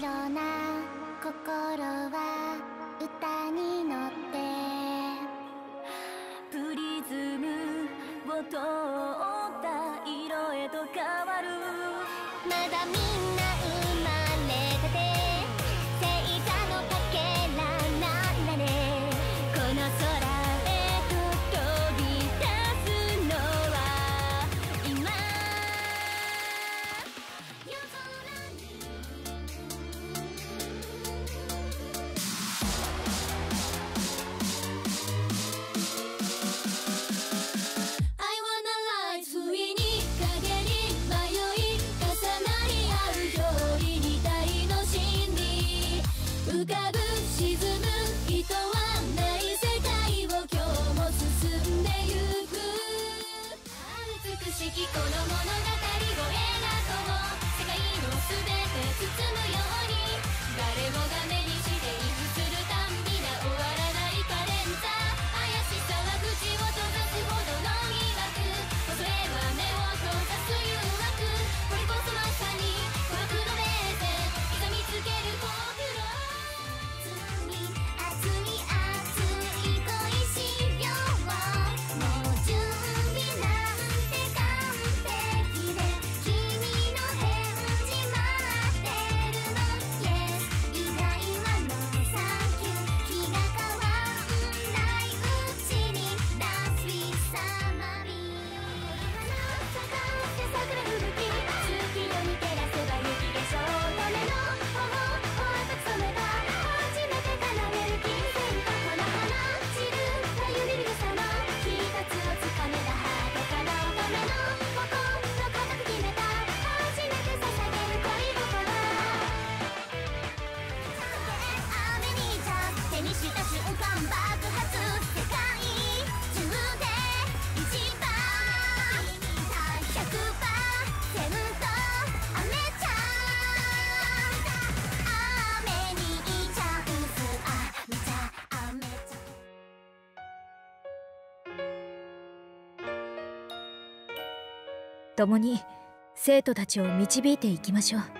緒な心は歌に乗ってプリズムを通った色へと変わる。 まだみんな生まれたて星座のかけらなんだね。この空へと飛び出すのは今。夜空にI wanna rise 不意に影に迷い重なり合う表裏二体の心理浮かぶ沈む人はない世界を今日も進んでゆく。美しきこの物語を描こう。世界の全て包むように誰もが目にして息するたんびな終わらないカレンダー。怪しさは口を閉ざすほどの疑惑。それは目を閉ざす誘惑。これこそまさに孤独の名店刻みつけるほくろ。熱い熱い恋しよう。もう準備なんて完璧で君の返事待ってるの Yes 以外は No thank you 気が変わんないうちに Dance with somebody 咲かせ桜吹雪月夜に照らせば雪化粧ための頬を温めば初めて奏でる金銭この花散るたゆみる様一つをつかめたハート叶うための心固く決めた初めて捧げる恋心。雨にじゃ手にした瞬間爆発世界中で一番 100% 雨ちゃん雨にちゃんすあめちゃ雨ちゃん。 共に生徒たちを導いていきましょう。